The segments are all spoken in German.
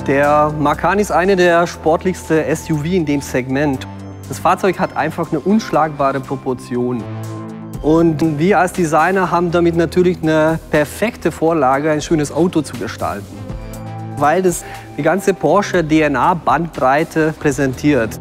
Der Macan ist eine der sportlichsten SUV in dem Segment. Das Fahrzeug hat einfach eine unschlagbare Proportion. Und wir als Designer haben damit natürlich eine perfekte Vorlage, ein schönes Auto zu gestalten. Weil das die ganze Porsche-DNA-Bandbreite präsentiert.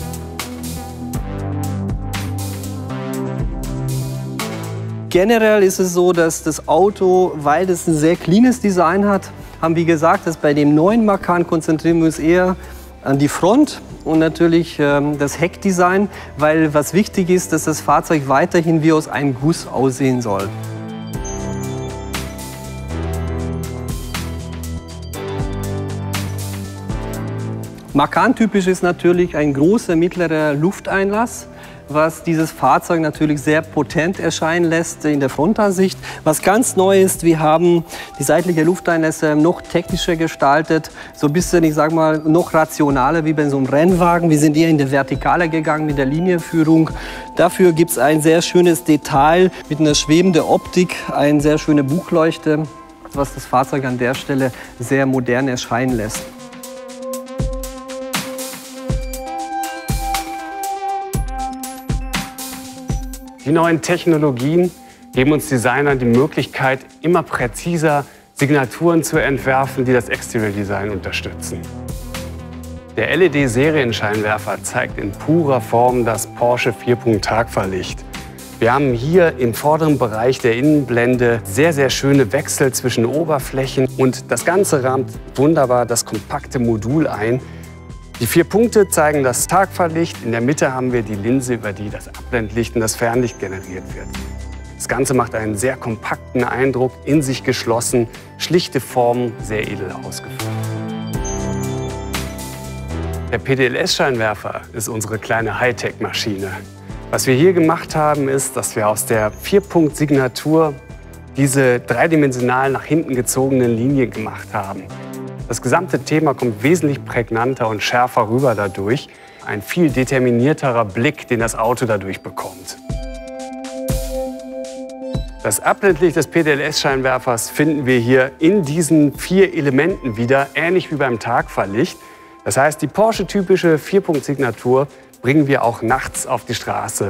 Generell ist es so, dass das Auto, weil es ein sehr cleanes Design hat, haben wir gesagt, dass bei dem neuen Macan konzentrieren wir uns eher an die Front und natürlich das Heckdesign, weil was wichtig ist, dass das Fahrzeug weiterhin wie aus einem Guss aussehen soll. Macan-typisch ist natürlich ein großer mittlerer Lufteinlass, was dieses Fahrzeug natürlich sehr potent erscheinen lässt in der Frontansicht. Was ganz neu ist, wir haben die seitliche Lufteinlässe noch technischer gestaltet, so ein bisschen, ich sag mal, noch rationaler wie bei so einem Rennwagen. Wir sind eher in der Vertikale gegangen mit der Linienführung. Dafür gibt es ein sehr schönes Detail mit einer schwebenden Optik, eine sehr schöne Buchleuchte, was das Fahrzeug an der Stelle sehr modern erscheinen lässt. Die neuen Technologien geben uns Designern die Möglichkeit, immer präziser Signaturen zu entwerfen, die das Exterior Design unterstützen. Der LED-Serienscheinwerfer zeigt in purer Form das Porsche 4-Punkt-Tagfahrlicht. Wir haben hier im vorderen Bereich der Innenblende sehr, sehr schöne Wechsel zwischen Oberflächen und das Ganze rahmt wunderbar das kompakte Modul ein. Die 4 Punkte zeigen das Tagfahrlicht. In der Mitte haben wir die Linse, über die das Abblendlicht und das Fernlicht generiert wird. Das Ganze macht einen sehr kompakten Eindruck, in sich geschlossen, schlichte Formen, sehr edel ausgeführt. Der PDLS-Scheinwerfer ist unsere kleine Hightech-Maschine. Was wir hier gemacht haben, ist, dass wir aus der 4-Punkt-Signatur diese dreidimensional nach hinten gezogenen Linien gemacht haben. Das gesamte Thema kommt wesentlich prägnanter und schärfer rüber dadurch. Ein viel determinierterer Blick, den das Auto dadurch bekommt. Das Abblendlicht des PDLS-Scheinwerfers finden wir hier in diesen 4 Elementen wieder, ähnlich wie beim Tagfahrlicht. Das heißt, die Porsche-typische 4-Punkt-Signatur bringen wir auch nachts auf die Straße.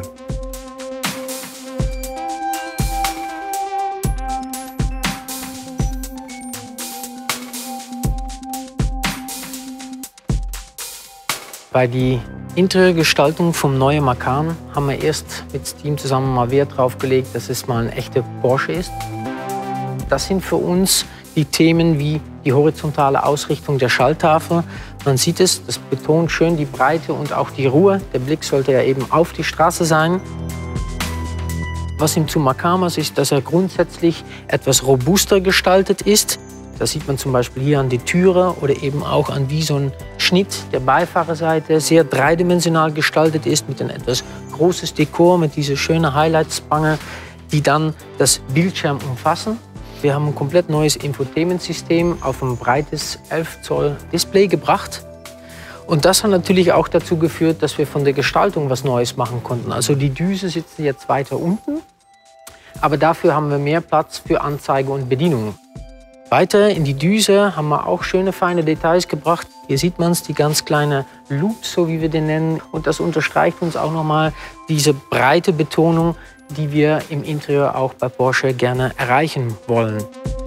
Bei der Interiorgestaltung vom neuen Macan haben wir erst mit dem Team zusammen mal Wert drauf gelegt, dass es mal ein echter Porsche ist. Das sind für uns die Themen wie die horizontale Ausrichtung der Schalltafel. Man sieht es, das betont schön die Breite und auch die Ruhe. Der Blick sollte ja eben auf die Straße sein. Was ihm zu Macan ist, dass er grundsätzlich etwas robuster gestaltet ist. Das sieht man zum Beispiel hier an die Türe oder eben auch an wie so ein Schnitt der Beifahrerseite sehr dreidimensional gestaltet ist mit ein etwas großes Dekor, mit dieser schönen Highlight-Spange, die dann das Bildschirm umfassen. Wir haben ein komplett neues Infotainment-System auf ein breites 11 Zoll Display gebracht. Und das hat natürlich auch dazu geführt, dass wir von der Gestaltung was Neues machen konnten. Also die Düse sitzen jetzt weiter unten, aber dafür haben wir mehr Platz für Anzeige und Bedienung. Weiter in die Düse haben wir auch schöne, feine Details gebracht. Hier sieht man es, die ganz kleine Loops, so wie wir den nennen. Und das unterstreicht uns auch nochmal diese breite Betonung, die wir im Interieur auch bei Porsche gerne erreichen wollen.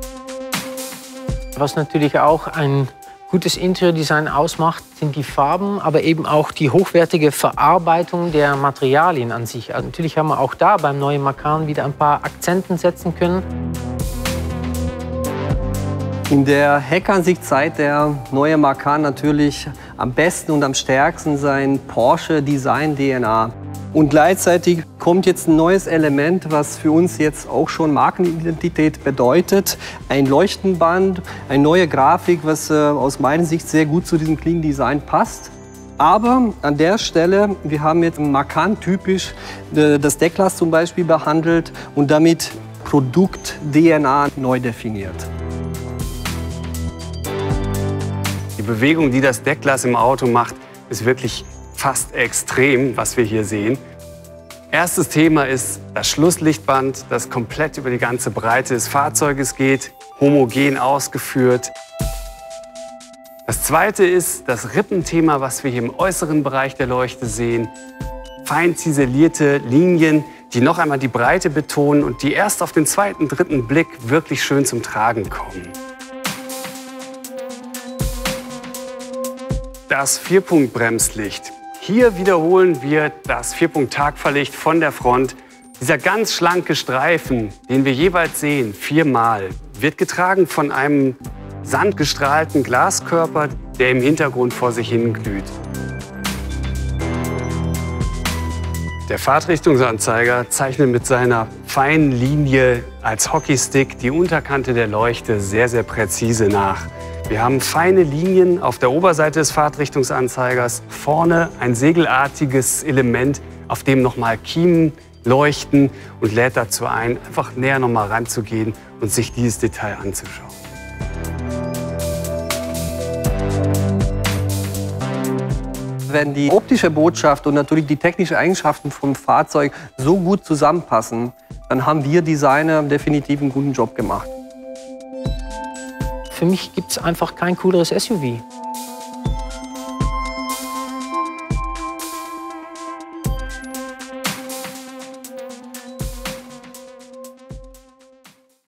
Was natürlich auch ein gutes Interiordesign ausmacht, sind die Farben, aber eben auch die hochwertige Verarbeitung der Materialien an sich. Also natürlich haben wir auch da beim neuen Macan wieder ein paar Akzenten setzen können. In der Heckansicht zeigt der neue Macan natürlich am besten und am stärksten sein Porsche-Design-DNA. Und gleichzeitig kommt jetzt ein neues Element, was für uns jetzt auch schon Markenidentität bedeutet. Ein Leuchtenband, eine neue Grafik, was aus meiner Sicht sehr gut zu diesem Clean Design passt. Aber an der Stelle, wir haben jetzt Macan-typisch das Deckglas zum Beispiel behandelt und damit Produkt-DNA neu definiert. Die Bewegung, die das Deckglas im Auto macht, ist wirklich fast extrem, was wir hier sehen. Erstes Thema ist das Schlusslichtband, das komplett über die ganze Breite des Fahrzeuges geht, homogen ausgeführt. Das zweite ist das Rippenthema, was wir hier im äußeren Bereich der Leuchte sehen. Fein ziselierte Linien, die noch einmal die Breite betonen und die erst auf den zweiten, dritten Blick wirklich schön zum Tragen kommen. Das Vierpunkt-Bremslicht. Hier wiederholen wir das Vierpunkt-Tagfahrlicht von der Front. Dieser ganz schlanke Streifen, den wir jeweils sehen, 4-mal, wird getragen von einem sandgestrahlten Glaskörper, der im Hintergrund vor sich hin glüht. Der Fahrtrichtungsanzeiger zeichnet mit seiner feinen Linie als Hockeystick die Unterkante der Leuchte sehr, sehr präzise nach. Wir haben feine Linien auf der Oberseite des Fahrtrichtungsanzeigers, vorne ein segelartiges Element, auf dem nochmal Kiemen leuchten und lädt dazu ein, einfach näher nochmal ranzugehen und sich dieses Detail anzuschauen. Wenn die optische Botschaft und natürlich die technischen Eigenschaften vom Fahrzeug so gut zusammenpassen, dann haben wir Designer definitiv einen guten Job gemacht. Für mich gibt es einfach kein cooleres SUV.